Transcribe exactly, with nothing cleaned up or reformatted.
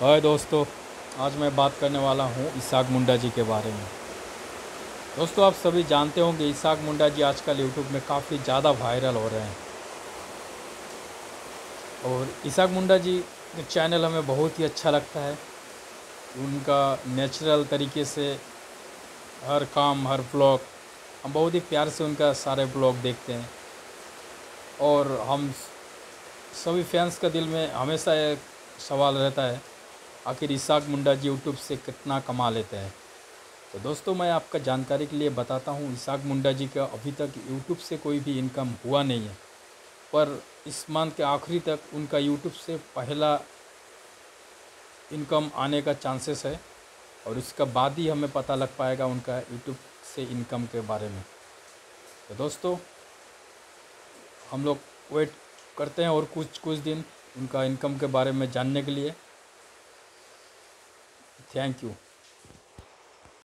हाय दोस्तों, आज मैं बात करने वाला हूँ इसाक मुंडा जी के बारे में। दोस्तों, आप सभी जानते होंगे इसाक मुंडा जी आजकल यूट्यूब में काफ़ी ज़्यादा वायरल हो रहे हैं। और इसाक मुंडा जी का चैनल हमें बहुत ही अच्छा लगता है। उनका नेचुरल तरीके से हर काम, हर ब्लॉग हम बहुत ही प्यार से उनका सारे ब्लॉग देखते हैं। और हम सभी फैंस का दिल में हमेशा एक सवाल रहता है, आखिर इसाक मुंडा जी यूट्यूब से कितना कमा लेते हैं। तो दोस्तों, मैं आपका जानकारी के लिए बताता हूँ, इसाक मुंडा जी का अभी तक यूट्यूब से कोई भी इनकम हुआ नहीं है। पर इस मंथ के आखिरी तक उनका यूट्यूब से पहला इनकम आने का चांसेस है। और उसका बाद ही हमें पता लग पाएगा उनका यूट्यूब से इनकम के बारे में। तो दोस्तों, हम लोग वेट करते हैं और कुछ कुछ दिन उनका इनकम के बारे में जानने के लिए। Thank you.